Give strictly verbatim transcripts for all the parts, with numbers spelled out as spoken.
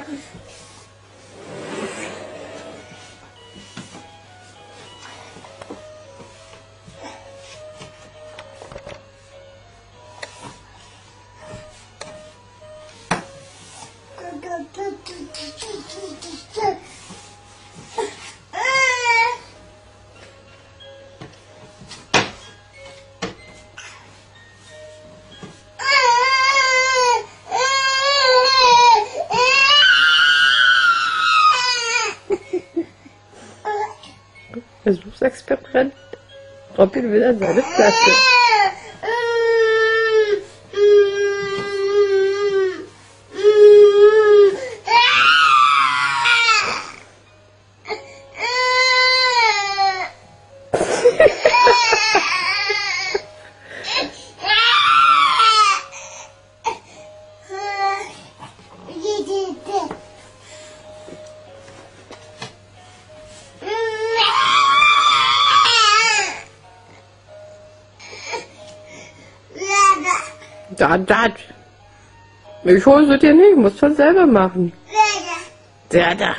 Versuchsexperiment. Robin will an seine Flasche. Da, da. Ich hole sie dir nicht, muss schon selber machen. Da, da.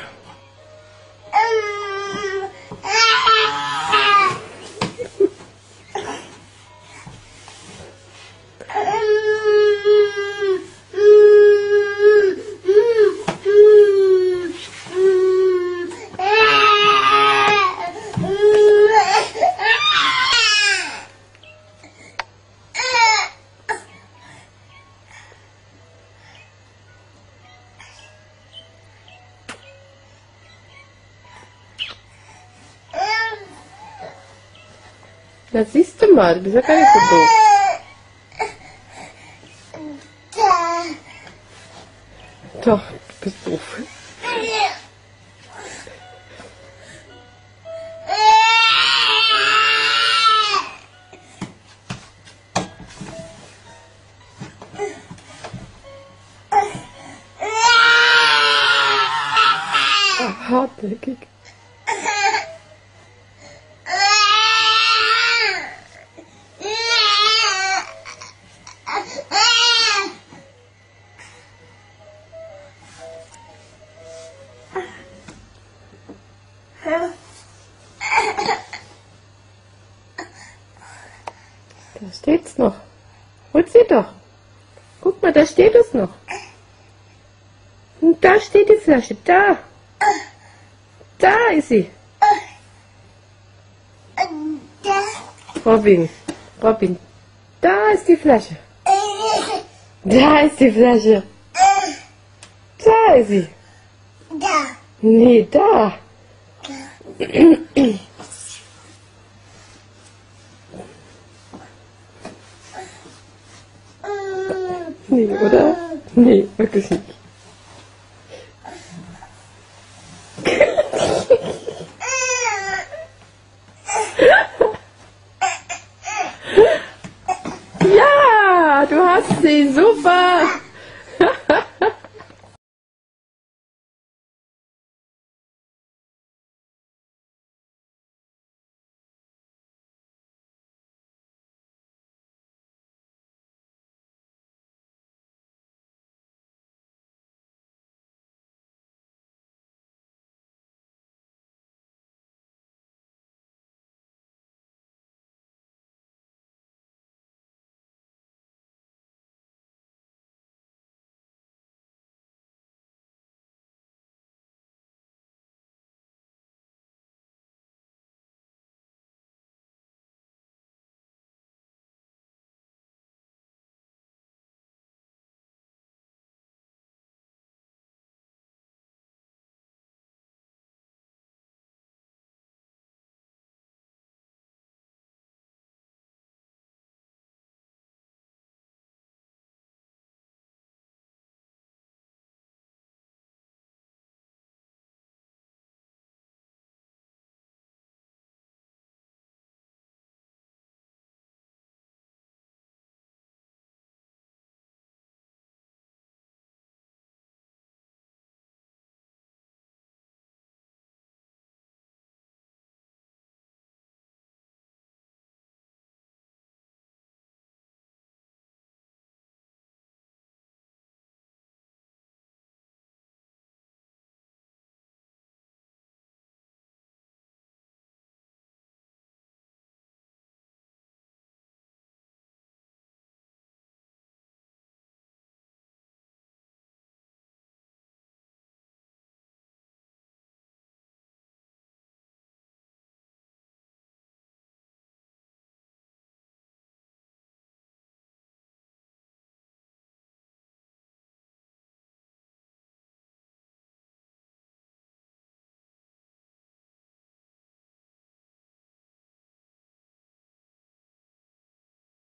Na siehst du mal, du bist ja gar nicht so doof. Doch, du bist doof. Ach, hartnäckig. Da steht's noch. Hol sie doch. Guck mal, da steht es noch. Und da steht die Flasche. Da. Da ist sie. Robin. Robin. Da ist die Flasche. Da ist die Flasche. Da ist sie. Da. Nee, da. Nee, oder? Nee, wirklich nicht. Ja, du hast sie, super!